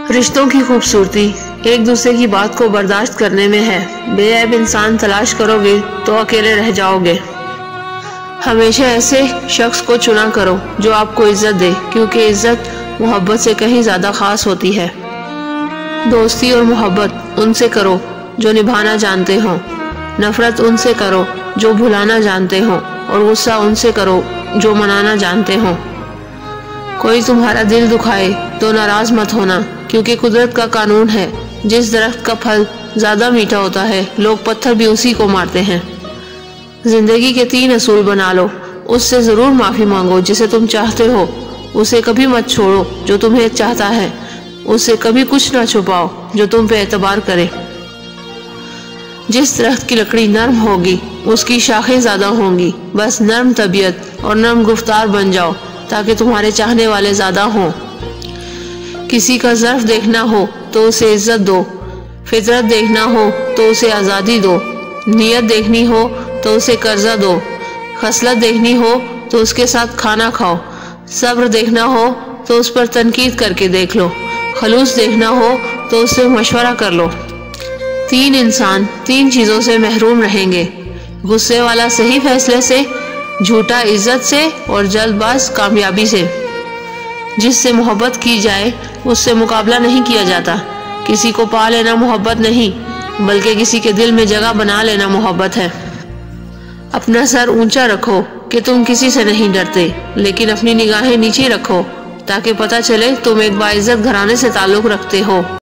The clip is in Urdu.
رشتوں کی خوبصورتی ایک دوسرے کی بات کو برداشت کرنے میں ہے۔ بے عیب انسان تلاش کرو گے تو اکیلے رہ جاؤ گے۔ ہمیشہ ایسے شخص کو چنا کرو جو آپ کو عزت دے، کیونکہ عزت محبت سے کہیں زیادہ خاص ہوتی ہے۔ دوستی اور محبت ان سے کرو جو نبھانا جانتے ہوں، نفرت ان سے کرو جو بھلانا جانتے ہوں، اور غصہ ان سے کرو جو منانا جانتے ہوں۔ کوئی تمہارا دل دکھائے تو ناراض مت ہونا، کیونکہ قدرت کا قانون ہے، جس درخت کا پھل زیادہ میٹھا ہوتا ہے لوگ پتھر بھی اسی کو مارتے ہیں۔ زندگی کے 3 اصول بنا لو۔ اس سے ضرور معافی مانگو جسے تم چاہتے ہو، اسے کبھی مت چھوڑو جو تمہیں چاہتا ہے، اس سے کبھی کچھ نہ چھپاؤ جو تم پہ اعتبار کرے۔ جس درخت کی لکڑی نرم ہوگی اس کی شاخیں زیادہ ہوں گی۔ بس نرم طبیعت اور نرم گفتار بن جاؤ تاکہ تمہارے چاہنے والے زیادہ ہوں۔ کسی کا ظرف دیکھنا ہو تو اسے عزت دو، فطرت دیکھنا ہو تو اسے آزادی دو، نیت دیکھنی ہو تو اسے قرضہ دو، خصلت دیکھنی ہو تو اس کے ساتھ کھانا کھاؤ، صبر دیکھنا ہو تو اس پر تنقید کر کے دیکھ لو، خلوص دیکھنا ہو تو اس سے مشورہ کر لو۔ 3 انسان 3 چیزوں سے محروم رہیں گے: غصے والا صحیح فیصلے سے، جھوٹا عزت سے، اور جلد باز کامیابی سے۔ جس سے محبت کی جائے اس سے مقابلہ نہیں کیا جاتا۔ کسی کو پا لینا محبت نہیں، بلکہ کسی کے دل میں جگہ بنا لینا محبت ہے۔ اپنا سر اونچا رکھو کہ تم کسی سے نہیں ڈرتے، لیکن اپنی نگاہیں نیچے رکھو تاکہ پتہ چلے تم ایک باعزت گھرانے سے تعلق رکھتے ہو۔